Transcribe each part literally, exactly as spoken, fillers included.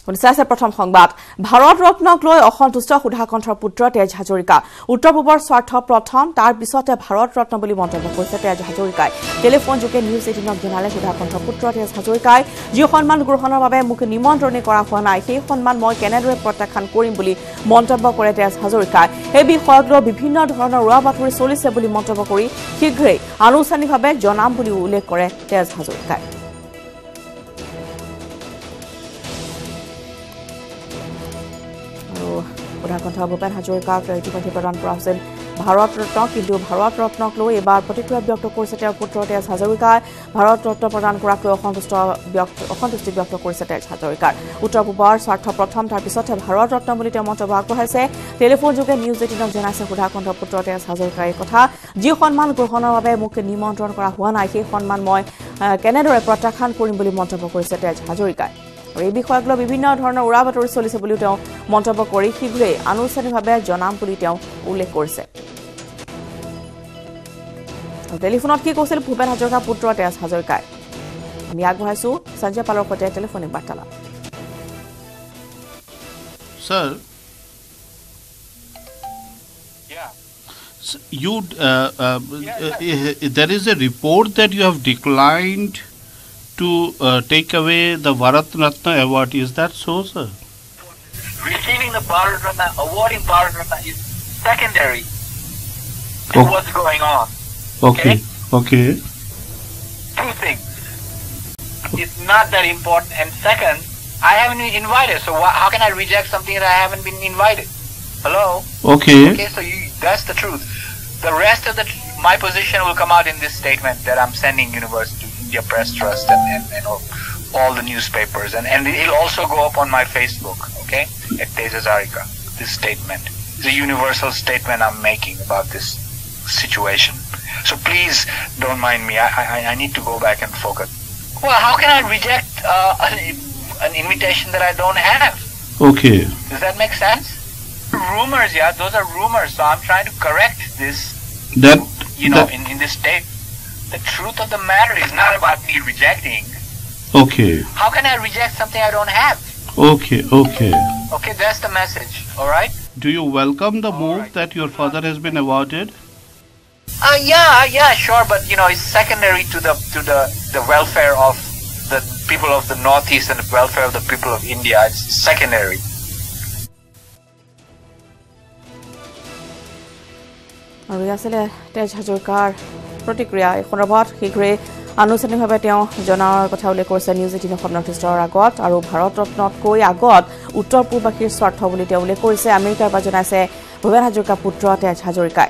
শুনিছে প্ৰথম সংবাদ ভাৰত ৰত্নক লৈ অসন্তুষ্ট সুধাকণ্ঠৰ পুত্ৰ তেজ হাজৰিকা উত্তৰ পূবৰ স্বাৰ্থ প্ৰথম তাৰ পিছতে ভাৰত ৰত্ন বুলি মন্তব্য কৰিছে তেজ হাজৰিকাই টেলিফোন যোগে নিউজ এইটিনক জনালে সুধাকণ্ঠৰ পুত্ৰ তেজ হাজৰিকাই যি সন্মান গ্ৰহণৰ বাবে মোক নিমন্ত্ৰণে কৰা হোৱা নাই সেই সন্মান মই কেনেদৰে প্ৰত্যাখ্যান কৰিম বুলি মন্তব্য কৰে তেজ হাজৰিকাই এই বিষয়ক লৈ বিভিন্ন ধৰণৰ উৰা বাতৰি চলিছে বুলি মন্তব্য কৰি শীঘ্ৰেই আনুষ্ঠানিকভাৱে জনাম বুলি উল্লেখ কৰে তেজ হাজৰিকাই সুধাকণ্ঠ ভূপেন হাজৰিকাক ইতিমধ্যে প্ৰদান কৰা হৈছিল ভাৰত ৰত্ন কিন্তু ভাৰত ৰত্নক লৈ এবাৰ প্ৰতিক্ৰিয়া ব্যক্ত কৰিছে তেওঁৰ পুত্ৰ তেজ হাজৰিকাই ভাৰত ৰত্ন প্ৰদান কৰাক লৈ অসন্তুষ্ট ব্যক্ত অসন্তুষ্টি ব্যক্ত কৰিছে তেজ হাজৰিকাৰ উত্তৰ পূবৰ স্বাৰ্থ প্ৰথম তাৰ পিছতে ভাৰত ৰত্ন বুলি তেওঁ মন্তব্য আগবঢ়াইছে টেলিফোন যোগে নিউজ এইটিনক জনাইছে সুধাকণ্ঠ পুত্ৰ তেজ হাজৰিকাৰ এই কথা যি সন্মান গ্ৰহণৰ বাবে মোক নিমন্ত্ৰণ কৰা হোৱা নাই সেই সন্মান মই কেনেদৰে প্ৰত্যাখ্যান কৰিম বুলি মন্তব্য কৰিছে তেজ হাজৰিকাই এই বিষয়ক লৈ বিভিন্ন ধৰণৰ উৰা বাতৰি চলিছে বুলিও তেওঁ মন্তব্য কৰি শীঘ্ৰেই আনুষ্ঠানিকভাৱে জনাম বুলি তেওঁ উল্লেখ কৰিছে টেলিফোনত কি কৈছিল ভূপেন হাজৰিকাৰ পুত্ৰ তেজ হাজৰিকাই আমি আগবঢ়াইছো সঞ্জয় পালৰ সৈতে টেলিফোনিক বাৰ্তালাপ Sir, yeah. you uh, uh, uh, there is a report that you have declined to uh, take away the Bharat Ratna award. Is that so, sir? Receiving the Bharat Ratna, awarding Bharat Ratna is secondary to Oh. what's going on. Okay. Okay. Two things. It's not that important. And second, I haven't been invited. So wh- how can I reject something that I haven't been invited? Hello? Okay. Okay, so you, that's the truth. The rest of the my position will come out in this statement that I'm sending University India Press Trust and, and, and all, all the newspapers. And, and it'll also go up on my Facebook, okay? At Tej Hazarika. This statement. It's a universal statement I'm making about this situation. So please don't mind me. I, I, I need to go back and focus. Well, how can I reject uh, an, an invitation that I don't have? Okay. Does that make sense? Rumors, yeah, those are rumors. So I'm trying to correct this, That. you know, that in, in this state. The truth of the matter is not about me rejecting. okay. How can I reject something I don't have? Okay. Okay. Okay, that's the message. All right? Do you welcome the All move right. that your father has been awarded? Uh, yeah, yeah, sure, but you know, it's secondary to the to the the welfare of the people of the Northeast and the welfare of the people of India. It's secondary. আৰু আছিলে তেজ হাজৰিকাৰ প্ৰতিক্ৰিয়া এই সন্দৰ্ভত শীঘ্ৰেই আনুষ্ঠানিকভাৱে তেওঁ জনাৰ কথা উল্লেখ কৰিছে নিউজ এইটিনৰ নৰ্থইষ্টৰ আগত আৰু ভাৰত ৰত্নতকৈ আগত উত্তৰ পূৰ্বাসীৰ স্বাৰ্থ বুলি তেওঁ উল্লেখ কৰিছে আমেৰিকাৰ পৰা জনাইছে ভূপেন হাজৰিকাৰ পুত্ৰ তেজ হাজৰিকাই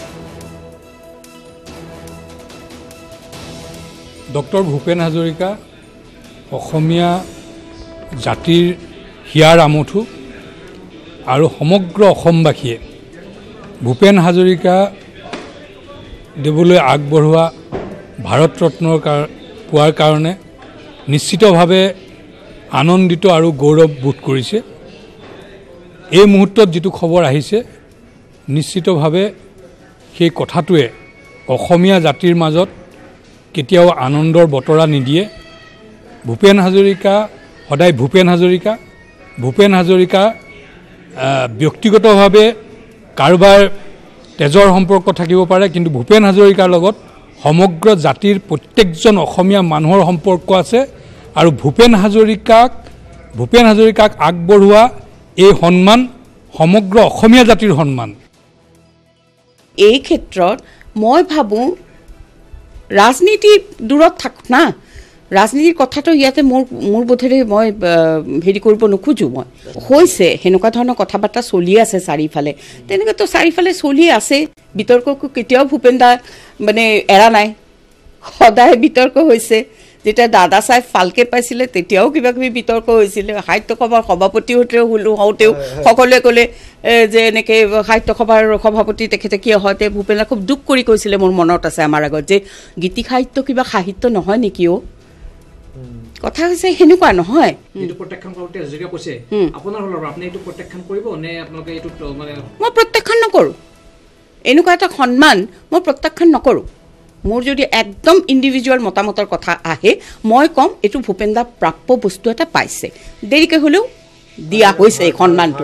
ডক্টৰ ভূপেন হাজৰিকা অসমীয়া জাতিৰ হিয়াৰ আমঠু আৰু সমগ্ৰ অসমবাসীয়ে ভূপেন হাজৰিকা দেৱলৈ আগবঢ়োৱা ভাৰত ৰত্নৰ পোৱাৰ কাৰণে নিশ্চিতভাৱে আনন্দিত আৰু গৌৰৱ বোধ কৰিছে এই মুহূৰ্তত যিটো খবৰ আহিছে নিশ্চিতভাৱে সেই কথাটোৱে অসমীয়া জাতিৰ মাজত কেতিয়াও আনন্দৰ বতৰা নিদিয়ে ভূপেন হাজৰিকা সদায় ভূপেন হাজৰিকা ভূপেন হাজৰিকা ব্যক্তিগতভাৱে কাৰোবাৰ তেজৰ সম্পৰ্ক থাকিব পাৰে কিন্তু ভূপেন হাজৰিকাৰ লগত সমগ্ৰ জাতিৰ প্ৰত্যেকজন অসমীয়া মানুহৰ সম্পৰ্ক আছে আৰু ভূপেন হাজৰিকাক ভূপেন হাজৰিকাক আগবঢ়োৱা এই সন্মান সমগ্ৰ অসমীয়া জাতিৰ সন্মান এই ক্ষেত্ৰত মই ভাবোঁ ৰাজনীতি দূৰত থাক না ৰাজনীতিৰ কথাটো ইয়াতে মোৰ মোৰ বোধেৰে মই হেৰি কৰিব নোখোজোঁ মই হৈছে সেনেকুৱা ধৰণৰ কথা বাৰ্তা চলি আছে চাৰিফালে তেনেকুৱাতো চাৰিফালে চলি আছে বিতৰ্ককো কেতিয়াও ভূপেন দা মানে এৰা নাই সদায় বিতৰ্ক হৈছে যেতিয়া দাদা চাহেব ফালকে পাইছিলে তেতিয়াও কিবা কিবি বিতৰ্ক হৈছিলে সাহিত্য সভাৰ সভাপতি হওঁতেও সকলোৱে ক'লে যে এনেকৈ সাহিত্য সভাৰ সভাপতি তেখেতে কিয় হয় তে ভূপেনে খুব দুখ কৰি কৈছিলে মোৰ মনত আছে আমাৰ আগত যে গীতি সাহিত্য কিবা সাহিত্য নহয় নেকি অ' কথা হৈছে সেনেকুৱা নহয় এইটো প্ৰত্যাখ্যান কৰোঁতে হাজৰিকা কৈছে আপোনাৰ ফালৰ পৰা আপুনি এইটো প্ৰত্যাখ্যান কৰিব নে আপোনালোকে এইটো মানে মই প্ৰত্যাখ্যান নকৰোঁ এনেকুৱা এটা সন্মান মই প্ৰত্যাখ্যান নকৰোঁ মোৰ যদি একদম ইণ্ডিভিজুৱেল মতামতৰ কথা আহে মই ক'ম এইটো ভূপেন দা প্ৰাপ্য বস্তু এটা পাইছে দেৰিকৈ হ'লেও দিয়া হৈছে এই সন্মানটো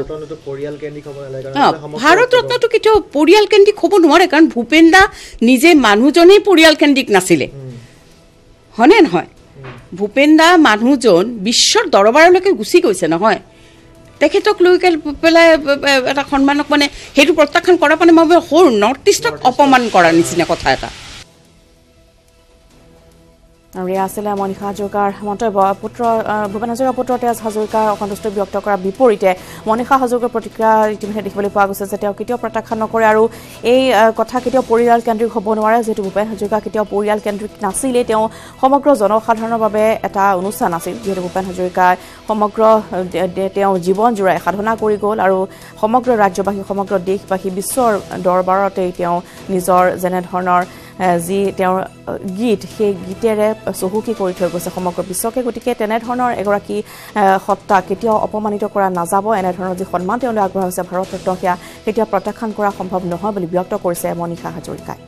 ভাৰত ৰত্নটো কেতিয়াও পৰিয়াল কেন্দ্ৰিক হ'ব নোৱাৰে কাৰণ ভূপেন দা নিজে মানুহজনেই পৰিয়াল কেন্দ্ৰিক নাছিলে হয়নে নহয় ভূপেন দা মানুহজন বিশ্বৰ দৰবাৰলৈকে গুচি গৈছে নহয় তেখেতক লৈ পেলাই এটা সন্মানক মানে সেইটো প্ৰত্যাখ্যান কৰা মানে মই হোল নৰ্থ ইষ্টক অপমান কৰাৰ নিচিনা কথা এটা আৰু এয়া আছিলে মনীষা হাজৰিকাৰ মন্তব্য পুত্ৰ ভূপেন হাজৰিকাৰ পুত্ৰ তেজ হাজৰিকাৰ অসন্তুষ্টি ব্যক্ত কৰাৰ বিপৰীতে মনীষা হাজৰিকাৰ প্ৰতিক্ৰিয়া ইতিমধ্যে দেখিবলৈ পোৱা গৈছে যে তেওঁ কেতিয়াও প্ৰত্যাখ্যান নকৰে আৰু এই কথা কেতিয়াও পৰিয়াল কেন্দ্ৰিক হ'ব নোৱাৰে যিহেতু ভূপেন হাজৰিকা কেতিয়াও পৰিয়াল কেন্দ্ৰিক নাছিলে তেওঁ সমগ্ৰ জনসাধাৰণৰ বাবে এটা অনুষ্ঠান আছিল যিহেতু ভূপেন হাজৰিকাই সমগ্ৰ তেওঁ জীৱন জোৰাই সাধনা কৰি গ'ল আৰু সমগ্ৰ ৰাজ্যবাসী সমগ্ৰ দেশবাসী বিশ্বৰ দৰবাৰতে তেওঁ নিজৰ যেনে ধৰণৰ যি তেওঁৰ গীত সেই গীতেৰে চহকী কৰি থৈ গৈছে সমগ্ৰ বিশ্বকে গতিকে তেনেধৰণৰ এগৰাকী সত্তা কেতিয়াও অপমানিত কৰা নাযাব এনেধৰণৰ যি সন্মান তেওঁলৈ আগবঢ়াইছে ভাৰত ৰত্ন সেয়া কেতিয়াও প্ৰত্যাখ্যান কৰা সম্ভৱ নহয় বুলি ব্যক্ত কৰিছে মনীষা হাজৰিকাই